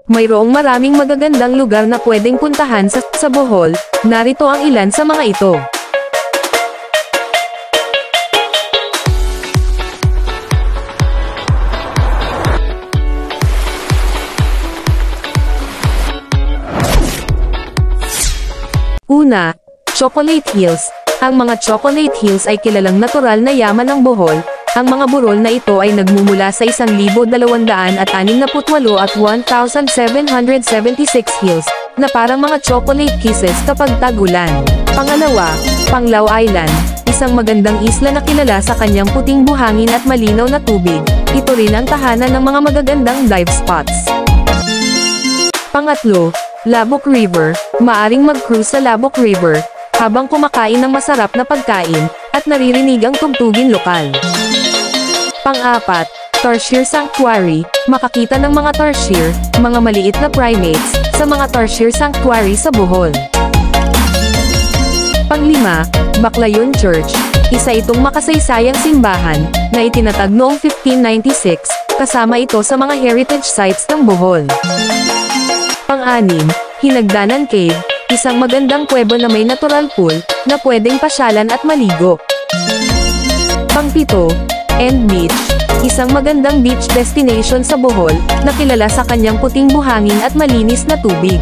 mayroong maraming magagandang lugar na pwedeng puntahan sa Bohol. Narito ang ilan sa mga ito. Una, Chocolate Hills. Ang mga Chocolate Hills ay kilalang natural na yaman ng Bohol. Ang mga burol na ito ay nagmumula sa 1,268 at 1,776 hills, na parang mga chocolate kisses kapag tag-ulan. Pangalawa, Panglao Island. Isang magandang isla na kilala sa kanyang puting buhangin at malinaw na tubig. Ito rin ang tahanan ng mga magagandang dive spots. Pangatlo, Labok River. Maaring mag-cruise sa Labok River, habang kumakain ng masarap na pagkain, at naririnig ang tugtugin lokal. Pang-apat, Tarsier Sanctuary. Makakita ng mga tarsier, mga maliit na primates, sa mga Tarsier Sanctuary sa Bohol. Pang-lima, Baclayon Church. Isa itong makasaysayang simbahan, na itinatag noong 1596, kasama ito sa mga heritage sites ng Bohol. Pang-anim, Hinagdanan Cave. Isang magandang kuwebo na may natural pool, na pwedeng pasyalan at maligo. Pang-pito, End Beach. Isang magandang beach destination sa Bohol, na kilala sa kanyang puting buhangin at malinis na tubig.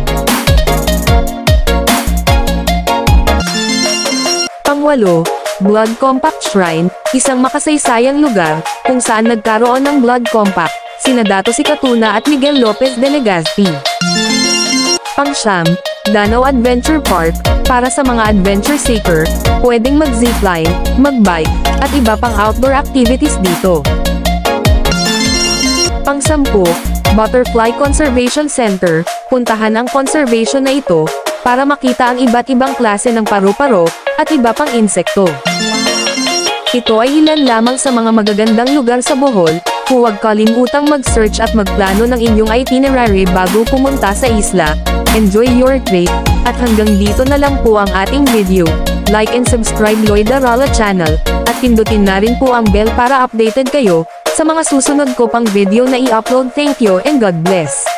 Pang-walo, Blood Compact Shrine. Isang makasaysayang lugar, kung saan nagkaroon ng Blood Compact, sina Dato Sikatuna at Miguel Lopez de Legazpi. Pang-siyam, Danau Adventure Park. Para sa mga adventure seeker, pwedeng mag-zipline, mag-bike, at iba pang outdoor activities dito. Pang-sampu, Butterfly Conservation Center. Puntahan ang conservation na ito, para makita ang iba't ibang klase ng paru-paro, at iba pang insekto. Ito ay ilan lamang sa mga magagandang lugar sa Bohol. Huwag kalimutang mag-search at magplano ng inyong itinerary bago pumunta sa isla. Enjoy your trip, at hanggang dito na lang po ang ating video. Like and subscribe Lloyd Arala Channel, at pindutin na rin po ang bell para updated kayo sa mga susunod ko pang video na i-upload. Thank you and God bless.